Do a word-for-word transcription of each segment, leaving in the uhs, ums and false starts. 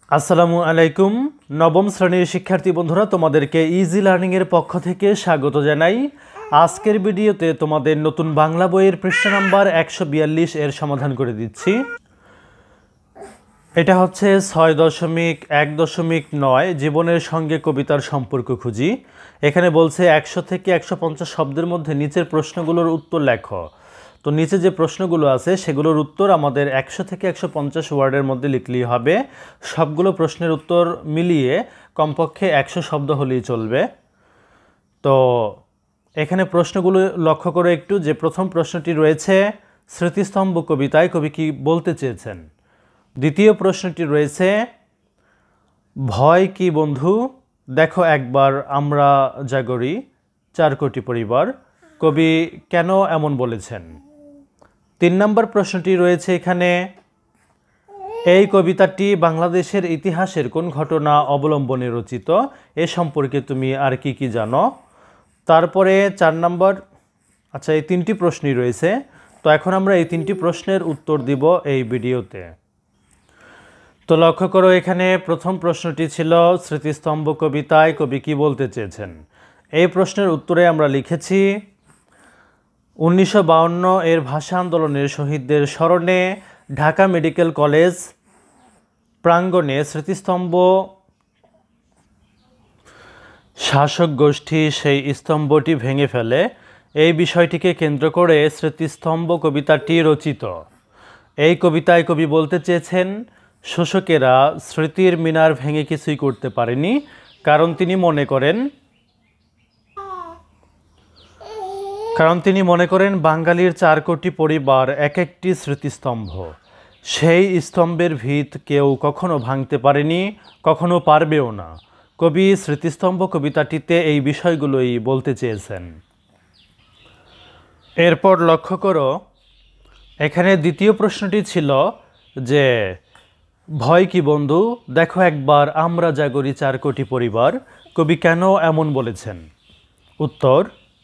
আসসালামু আলাইকুম। নবম শ্রেণীর শিক্ষার্থী বন্ধুরা, তোমাদেরকে ইজি লার্নিং এর পক্ষ থেকে স্বাগত জানাই। আজকের ভিডিওতে তোমাদের নতুন বাংলা বইয়ের পৃষ্ঠা নাম্বার একশো বিয়াল্লিশ এর সমাধান করে দিচ্ছি। এটা হচ্ছে ছয় দশমিক এক দশমিক নয় জীবনের সঙ্গে কবিতার সম্পর্ক খুঁজি। এখানে বলছে একশো থেকে একশো পঞ্চাশ শব্দের মধ্যে নিচের প্রশ্নগুলোর উত্তর লেখো। তো নিচে যে প্রশ্নগুলো আছে সেগুলোর উত্তর আমাদের একশো থেকে একশো পঞ্চাশ ওয়ার্ডের মধ্যে লিখলেই হবে। সবগুলো প্রশ্নের উত্তর মিলিয়ে কমপক্ষে একশো শব্দ হলেই চলবে। তো এখানে প্রশ্নগুলো লক্ষ্য করে একটু, যে প্রথম প্রশ্নটি রয়েছে স্মৃতিস্তম্ভ কবিতায় কবি কি বলতে চেয়েছেন। দ্বিতীয় প্রশ্নটি রয়েছে ভয় কি বন্ধু, দেখো একবার আমরা জাগরি চার কোটি পরিবার, কবি কেন এমন বলেছেন। তিন নম্বর প্রশ্নটি রয়েছে এখানে এই কবিতাটি বাংলাদেশের ইতিহাসের কোন ঘটনা অবলম্বনে রচিত, এ সম্পর্কে তুমি আর কি কি জানো। তারপরে চার নম্বর, আচ্ছা এই তিনটি প্রশ্নই রয়েছে। তো এখন আমরা এই তিনটি প্রশ্নের উত্তর দিব এই ভিডিওতে। তো লক্ষ্য করো, এখানে প্রথম প্রশ্নটি ছিল স্মৃতিস্তম্ভ কবিতায় কবি কি বলতে চেয়েছেন। এই প্রশ্নের উত্তরে আমরা লিখেছি উনিশশো বাউন্ন এর ভাষা আন্দোলনের শহীদদের স্মরণে ঢাকা মেডিকেল কলেজ প্রাঙ্গণে স্মৃতিস্তম্ভ শাসক গোষ্ঠী সেই স্তম্ভটি ভেঙে ফেলে, এই বিষয়টিকে কেন্দ্র করে স্মৃতিস্তম্ভ কবিতাটি রচিত। এই কবিতায় কবি বলতে চেয়েছেন শোষকেরা স্মৃতির মিনার ভেঙে কিছুই করতে পারেনি, কারণ তিনি মনে করেন কারণ তিনি মনে করেন বাঙালির চার কোটি পরিবার এক একটি স্মৃতিস্তম্ভ। সেই স্তম্ভের ভিত কেউ কখনো ভাঙতে পারেনি, কখনো পারবেও না। কবি স্মৃতিস্তম্ভ কবিতাটিতে এই বিষয়গুলোই বলতে চেয়েছেন। এরপর লক্ষ্য করো, এখানে দ্বিতীয় প্রশ্নটি ছিল যে ভয় কি বন্ধু, দেখো একবার আমরা জাগরি চার কোটি পরিবার, কবি কেন এমন বলেছেন। উত্তর,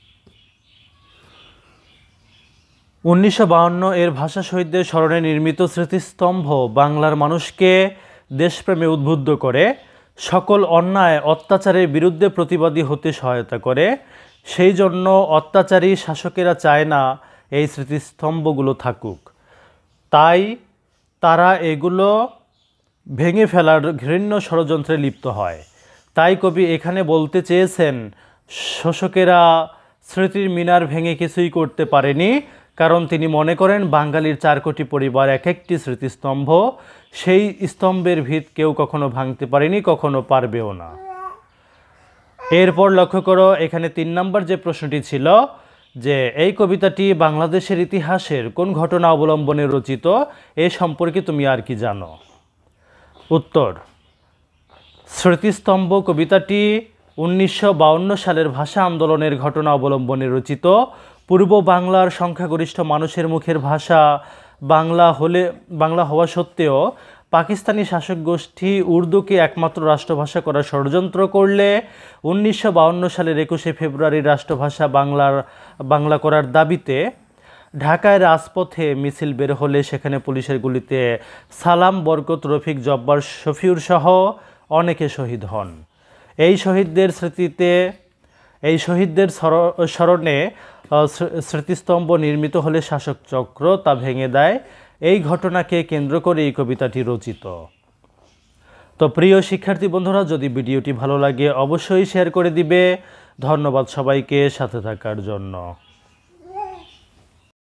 উনিশশো বাউন্ন এর ভাষা শহীদদের স্মরণে নির্মিত স্মৃতিস্তম্ভ বাংলার মানুষকে দেশপ্রেমে উদ্বুদ্ধ করে, সকল অন্যায় অত্যাচারের বিরুদ্ধে প্রতিবাদী হতে সহায়তা করে। সেই জন্য অত্যাচারী শাসকেরা চায় না এই স্মৃতিস্তম্ভগুলো থাকুক, তাই তারা এগুলো ভেঙে ফেলার ঘৃণ্য ষড়যন্ত্রে লিপ্ত হয়। তাই কবি এখানে বলতে চেয়েছেন শোষকেরা স্মৃতির মিনার ভেঙে কিছুই করতে পারেনি, কারণ তিনি মনে করেন বাঙালির চার কোটি পরিবার এক একটি স্মৃতিস্তম্ভ, সেই স্তম্ভের ভিত কেউ কখনো ভাঙতে পারেনি, কখনো পারবেও না। এরপর লক্ষ্য করো, এখানে তিন নম্বর যে প্রশ্নটি ছিল যে এই কবিতাটি বাংলাদেশের ইতিহাসের কোন ঘটনা অবলম্বনে রচিত, এ সম্পর্কে তুমি আর কি জানো। উত্তর, স্মৃতিস্তম্ভ কবিতাটি উনিশশো বাউন্ন সালের ভাষা আন্দোলনের ঘটনা অবলম্বনে রচিত। পূর্ব বাংলার সংখ্যাগরিষ্ঠ মানুষের মুখের ভাষা বাংলা হলে বাংলা হওয়া সত্ত্বেও পাকিস্তানি শাসক গোষ্ঠী উর্দুকে একমাত্র রাষ্ট্রভাষা করার ষড়যন্ত্র করলে উনিশশো বাউন্ন সালের একুশে ফেব্রুয়ারি রাষ্ট্রভাষা বাংলার বাংলা করার দাবিতে ঢাকায় রাজপথে মিছিল বের হলে সেখানে পুলিশের গুলিতে সালাম, বরকত, রফিক, জব্বার, শফিউর সহ অনেকে শহীদ হন। এই শহীদদের স্মৃতিতে এই শহীদদের স্মরণে স্মৃতিস্তম্ভ নির্মিত হলে শাসক চক্র তা ভেঙে দেয়। এই ঘটনাকে কেন্দ্র করে এই কবিতাটি রচিত। তো প্রিয় শিক্ষার্থী বন্ধুরা, যদি ভিডিওটি ভালো লাগে অবশ্যই শেয়ার করে দিবে। ধন্যবাদ সবাইকে সাথে থাকার জন্য।